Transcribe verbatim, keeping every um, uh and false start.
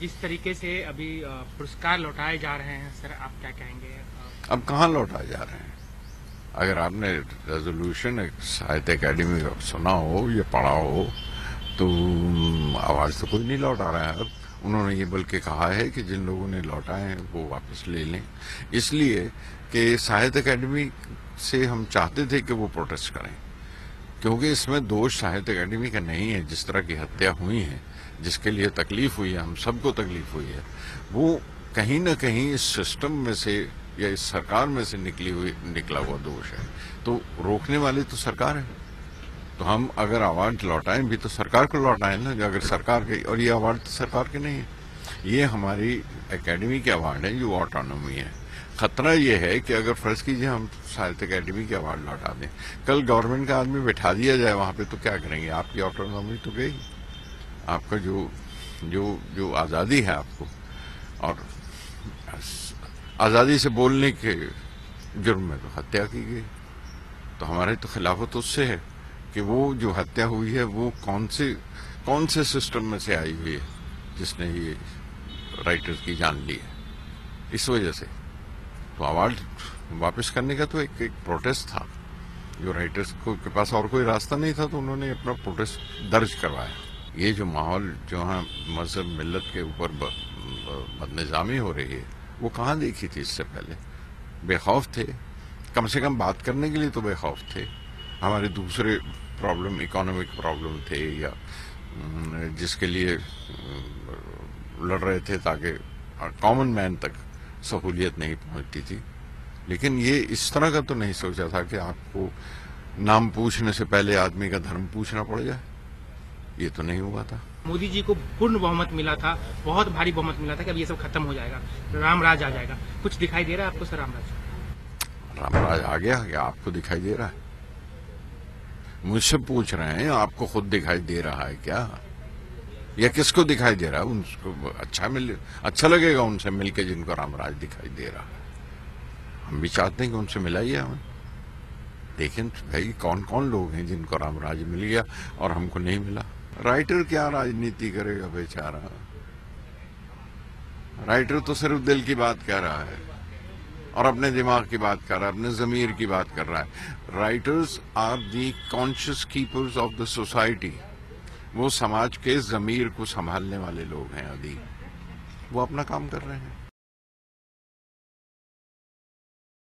जिस तरीके से अभी पुरस्कार लौटाए जा रहे हैं सर, आप क्या कहेंगे? अब कहाँ लौटाए जा रहे हैं? अगर आपने रेजोल्यूशन साहित्य अकेडमी का सुना हो या पढ़ा हो तो आवाज तो कोई नहीं लौटा रहा है। अब उन्होंने ये बल्कि कहा है कि जिन लोगों ने लौटाए हैं वो वापस ले लें, इसलिए कि साहित्य अकेडमी से हम चाहते थे कि वो प्रोटेस्ट करें, क्योंकि इसमें दोष साहित्य अकेडमी का नहीं है। जिस तरह की हत्या हुई है, जिसके लिए तकलीफ हुई है, हम सबको तकलीफ हुई है, वो कहीं ना कहीं इस सिस्टम में से या इस सरकार में से निकली हुई निकला हुआ दोष है। तो रोकने वाली तो सरकार है। तो हम अगर अवार्ड लौटाएं भी तो सरकार को लौटाएं ना, अगर सरकार के, और ये अवार्ड तो सरकार के नहीं है, ये हमारी एकेडमी के अवार्ड है जो ऑटोनॉमी है। खतरा ये है कि अगर फर्ज कीजिए हम साहित्य अकेडमी के अवार्ड लौटा दें, कल गवर्नमेंट का आदमी बैठा दिया जाए वहां पे, तो क्या करेंगे? आपकी ऑटोनॉमी तो गई, आपका जो जो जो आज़ादी है आपको, और आज़ादी से बोलने के जुर्म में तो हत्या की गई। तो हमारे तो खिलाफत उससे है कि वो जो हत्या हुई है वो कौन से कौन से सिस्टम में से आई हुई है जिसने ये राइटर्स की जान ली है। इस वजह से तो अवार्ड वापस करने का तो एक एक प्रोटेस्ट था, जो राइटर्स को के पास और कोई रास्ता नहीं था, तो उन्होंने अपना प्रोटेस्ट दर्ज करवाया। ये जो माहौल जहाँ मजहब मिल्लत के ऊपर बदनिज़ामी हो रही है, वो कहाँ देखी थी इससे पहले? बेखौफ थे, कम से कम बात करने के लिए तो बेखौफ थे। हमारे दूसरे प्रॉब्लम, इकोनॉमिक प्रॉब्लम थे या जिसके लिए लड़ रहे थे ताकि कॉमन मैन तक सहूलियत नहीं पहुंचती थी। लेकिन ये इस तरह का तो नहीं सोचा था कि आपको नाम पूछने से पहले आदमी का धर्म पूछना पड़ जाए। ये तो नहीं हुआ था। मोदी जी को पूर्ण बहुमत मिला था, बहुत भारी बहुमत मिला था कि अब ये सब खत्म हो जाएगा, रामराज आ जाएगा। कुछ दिखाई दे रहा है आपको सर रामराज? रामराज आ गया क्या? आपको दिखाई दे रहा है? मुझसे पूछ रहे हैं, आपको खुद दिखाई दे रहा है क्या? या किसको दिखाई दे रहा है? उनको अच्छा मिल अच्छा लगेगा उनसे मिलके जिनको रामराज दिखाई दे रहा है। हम भी चाहते हैं कि उनसे मिलाइए हमें। लेकिन भाई कौन कौन लोग हैं जिनको रामराज मिल गया और हमको नहीं मिला? राइटर क्या राजनीति करेगा बेचारा? राइटर तो सिर्फ दिल की बात कह रहा है और अपने दिमाग की बात कर रहा है, अपने जमीर की बात कर रहा है। Writers are the conscious keepers of the society. वो समाज के जमीर को संभालने वाले लोग हैं। अभी वो अपना काम कर रहे हैं।